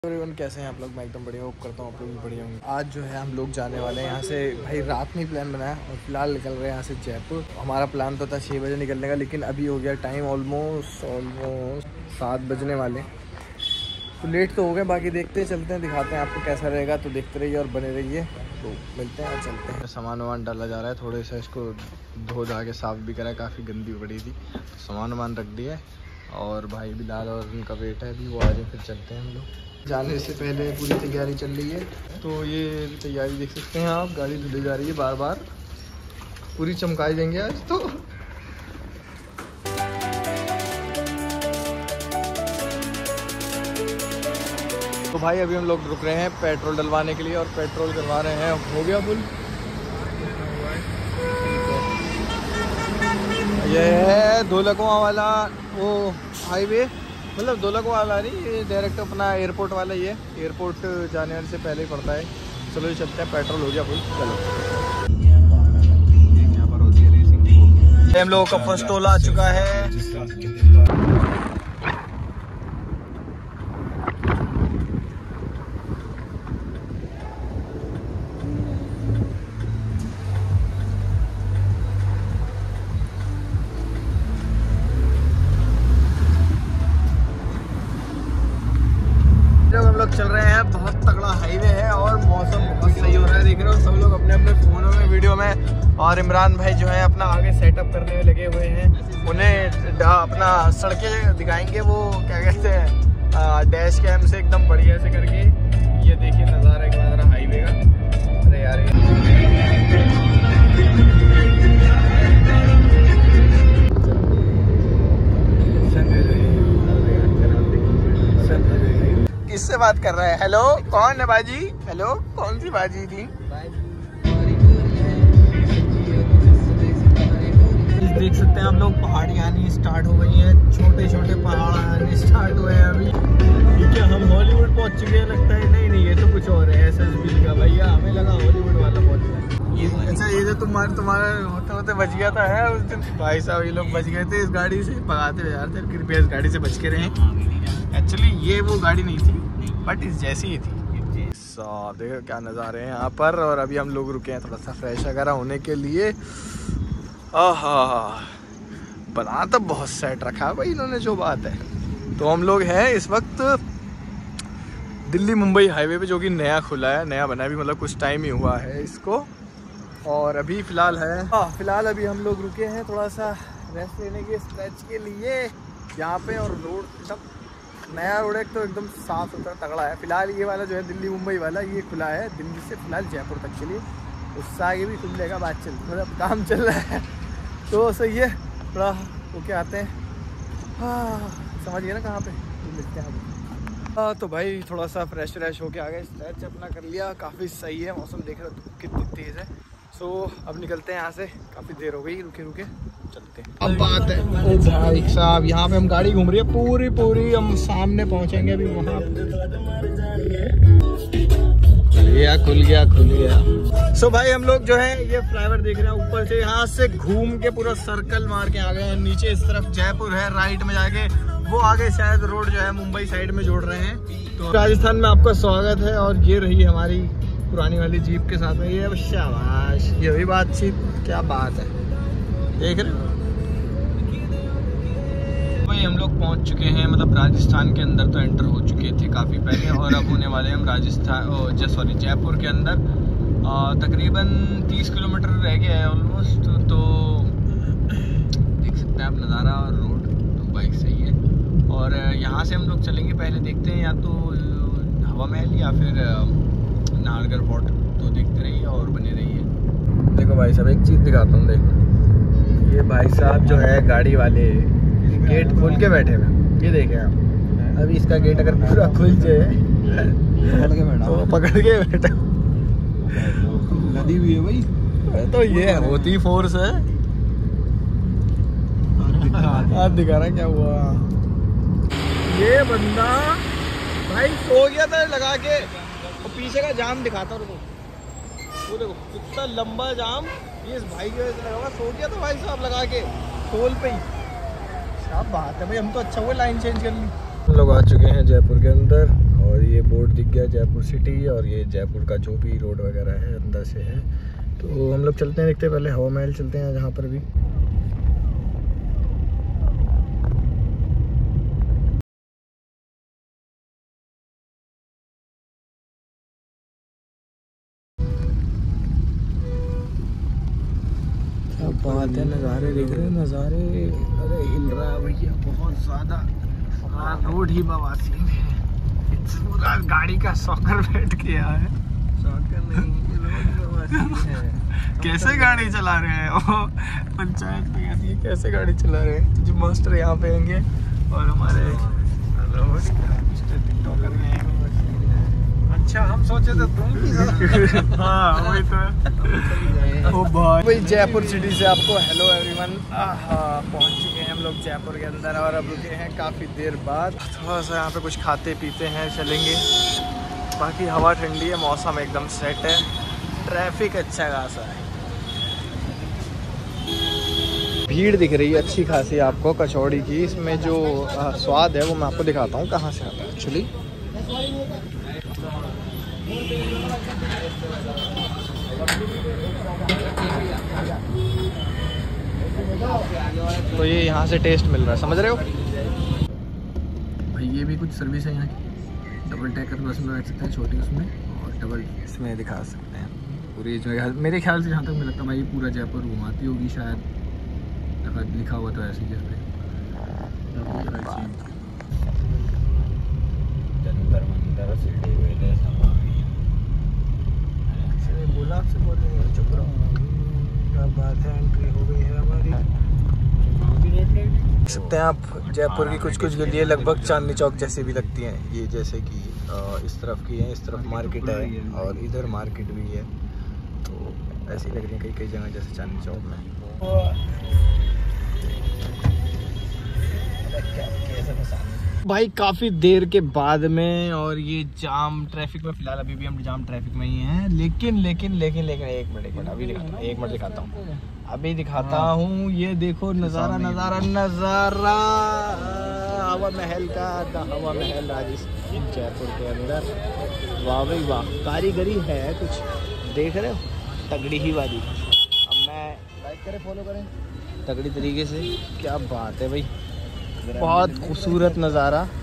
Everyone कैसे हैं आप लोग। मैं एकदम बढ़िया होप करता हूँ आप लोग भी बढ़िया होंगे। आज जो है हम लोग जाने वाले हैं यहाँ से। भाई रात में ही प्लान बनाया और फिलहाल निकल रहे हैं यहाँ से जयपुर। हमारा प्लान तो था 6 बजे निकलने का, लेकिन अभी हो गया टाइम ऑलमोस्ट 7 बजने वाले, तो लेट तो हो गए। बाकी देखते हैं, चलते हैं, दिखाते हैं आपको कैसा रहेगा। तो देखते रहिए और बने रहिए। तो मिलते हैं और चलते हैं। सामान वामान डाला जा रहा है, थोड़े सा इसको धो धा के साफ़ भी करा है, काफ़ी गंदी पड़ी थी। तो सामान वामान रख दिया है और भाई बिलाल और उनका वेट है अभी, वो आ जाए फिर चलते हैं हम लोग। जाने से पहले पूरी तैयारी चल रही है। तो ये तैयारी देख सकते हैं आप, गाड़ी धुली जा रही है बार बार, पूरी चमकाई देंगे आज तो। तो भाई अभी हम लोग रुक रहे हैं पेट्रोल डलवाने के लिए और पेट्रोल करवा रहे हैं। हो गया फुल। ये है धोलकुआं वाला वो हाईवे, मतलब धोलकुआं वाला नहीं, ये डायरेक्ट अपना एयरपोर्ट वाला ही है। एयरपोर्ट जाने से पहले ही पड़ता है। चलो ये चलते हैं, पेट्रोल हो गया फुल। चलो यहाँ पर होती है रेसिंग। हम लोगों का फर्स्ट टोल आ चुका है। हम लोग चल रहे हैं, बहुत तगड़ा हाईवे है और मौसम बहुत सही हो रहा है। देख रहे हो सब लोग अपने अपने फोनों में वीडियो में, और इमरान भाई जो है अपना आगे सेटअप करने में लगे हुए हैं। उन्हें अपना सड़कें दिखाएंगे, वो क्या कहते हैं डैश कैम से एकदम बढ़िया से करके। ये देखिए नज़ारा एक बार हाईवे का। अरे यार किससे बात कर रहा है? हेलो कौन है बाजी? हेलो कौन सी बाजी थी? देख सकते हैं आप लोग, पहाड़ी आनी स्टार्ट हो गई हैं। छोटे छोटे पहाड़ आने स्टार्ट हुए हैं अभी। क्या हम हॉलीवुड पहुंच चुके हैं लगता है? नहीं नहीं, ये तो कुछ और है। SSB का भैया, हमें लगा हॉलीवुड वाला पहुंच गया। अच्छा ये जो तुम्हारा होते होते बच गया था है उस दिन। भाई साहब ये लोग बच गए थे इस गाड़ी से, भगाते हुए यार थे। कृपया इस गाड़ी से बच के रहें। एक्चुअली ये वो गाड़ी नहीं थी, बट इस जैसी ही थी। साहब देखो क्या नज़ारे हैं यहाँ पर। और अभी हम लोग रुके हैं थोड़ा सा फ्रेश वगैरह होने के लिए। आहा, बना तो बहुत सेट रखा है भाई इन्होंने, जो बात है। तो हम लोग हैं इस वक्त दिल्ली मुंबई हाईवे पे, जो कि नया खुला है, नया बना है भी, मतलब कुछ टाइम ही हुआ है इसको। और अभी फ़िलहाल फ़िलहाल अभी हम लोग रुके हैं थोड़ा सा रेस्ट लेने के, स्ट्रेच के लिए यहाँ पे। और रोड एकदम नया रोड है, तो एकदम साफ सुथरा तगड़ा है। फिलहाल ये वाला जो है दिल्ली मुंबई वाला, ये खुला है दिल्ली से फिलहाल जयपुर तक के लिए। उससे आगे भी खुल जाएगा, बात चल, मतलब काम चल रहा है तो सही है। थोड़ा ओके आते हैं, समझ गए ना कहाँ पे मिलते हैं आगे। तो भाई थोड़ा सा फ्रेश होके आ गए, स्ट्रेच अपना कर लिया, काफ़ी सही है। मौसम देख रहे हो धूप कितनी तेज़ है। सो अब निकलते हैं यहाँ से, काफ़ी देर हो गई रुके चलते हैं। अब बात है ओ भाई साहब, यहाँ पे हम गाड़ी घूम रही है पूरी, हम सामने पहुँचेंगे अभी वहाँ। खुल गया। सो भाई हम लोग जो है ये फ्लाईओवर देख रहे हैं ऊपर से, यहाँ से घूम के पूरा सर्कल मार के आ गए हैं। नीचे इस तरफ जयपुर है, राइट में जाके वो आगे शायद रोड जो है मुंबई साइड में जोड़ रहे हैं। तो राजस्थान में आपका स्वागत है। और ये रही हमारी पुरानी वाली जीप के साथ में, ये शाबाश, ये भी बातचीत, क्या बात है, देख रहे हो भाई। हम लोग पहुंच चुके हैं, मतलब राजस्थान के अंदर तो एंटर हो चुके थे काफ़ी पहले, और अब होने वाले हम जयपुर के अंदर। तकरीबन 30 किलोमीटर रह गया है ऑलमोस्ट। तो देख सकते हैं आप नज़ारा और रोड तो बाइक सही है। और यहाँ से हम लोग चलेंगे, पहले देखते हैं या तो हवा महल या फिर नाहरगढ़ फोर्ट। तो देखते रहिए और बने रहिए। देखो भाई साहब एक चीज़ दिखाता हूँ, देखो ये भाई साहब जो है गाड़ी वाले गेट खोल के बैठे हुए। ये देखें आप, अभी इसका गेट अगर पूरा खुल जाए तो पकड़ के बैठा नदी भी है भाई। तो ये होती फोर्स है। हाथ दिखा रहा क्या हुआ? ये बंदा भाई सो गया था लगा के, और पीछे का जाम दिखाता हूँ, वो देखो कितना लंबा जाम ये इस भाई की वजह से लगा हुआ। सो गया था भाई साहब लगा के टोल पे ही। क्या बात है भाई, हम तो अच्छा हुआ लाइन चेंज कर ली। हम लोग आ चुके हैं जयपुर के अंदर और ये बोर्ड दिख गया जयपुर सिटी, और ये जयपुर का जो भी रोड वगैरह है अंदर से है। तो हम लोग चलते हैं, देखते हैं, पहले हवा महल चलते हैं जहाँ पर भी। क्या बात है, नज़ारे देख रहे हैं, नज़ारे। अरे हिल रहा है भैया बहुत ज़्यादा, रोड ही बवासीर है। पूरा गाड़ी का सॉकर बैठ किया है। सॉकर नहीं, रोड बवासीर है। कैसे गाड़ी चला रहे हैं वो पंचायत में कहती है कैसे गाड़ी चला रहे हैं। तो जो मास्टर यहाँ पे होंगे और हमारे टिकटॉकर हैं। अच्छा, हम सोचे थे तुम भी हाँ वही तो। ओ भाई जयपुर सिटी से आपको हेलो एवरीवन। पहुँच चुके हैं हम लोग जयपुर के अंदर, और अब रुके हैं काफ़ी देर बाद। थोड़ा सा यहाँ पे कुछ खाते पीते हैं, चलेंगे। बाकी हवा ठंडी है, मौसम एकदम सेट है, ट्रैफिक अच्छा खासा है। भीड़ दिख रही है अच्छी खासी आपको कचौड़ी की। इसमें जो स्वाद है वो मैं आपको दिखाता हूँ कहाँ से आता है एक्चुअली। तो ये यहाँ से टेस्ट मिल रहा है, समझ रहे हो भाई। ये भी कुछ सर्विस है यहाँ की। डबल डेकर बस में बैठ सकते हैं, छोटी उसमें, और डबल इसमें दिखा सकते हैं पूरी। मेरे ख्याल से जहाँ तक मुझे लगता है भाई पूरा जयपुर घुमाती होगी शायद, लिखा हुआ तो ऐसे जैसे जंतर मंतर बोला आपसे बोलेंगे, चुप रहो। क्या बात है, एंट्री हो गई है हमारी। देख सकते हैं आप जयपुर की कुछ कुछ गलियाँ लगभग चांदनी चौक जैसी भी लगती हैं। ये जैसे कि इस तरफ की है, इस तरफ मार्केट है और इधर मार्केट भी है, तो ऐसी लग रही है कई कई जगह जैसे चांदनी चौक में। भाई काफ़ी देर के बाद में, और ये जाम ट्रैफिक में, फिलहाल अभी भी हम जाम ट्रैफिक में ही हैं। लेकिन लेकिन लेकिन लेकिन एक मिनट अभी दिखाता हूँ, 1 मिनट दिखाता हूँ, अभी दिखाता हूँ। ये देखो नज़ारा नज़ारा नज़ारा हवा महल का, हवा महल राजस्थान जयपुर के अंदर। वाह भाई वाह, कारीगरी है कुछ, देख रहे हो, तगड़ी ही वाली। अब मैं लाइक करें, फॉलो करें तगड़ी तरीके से। क्या बात है भाई, बहुत खूबसूरत नज़ारा।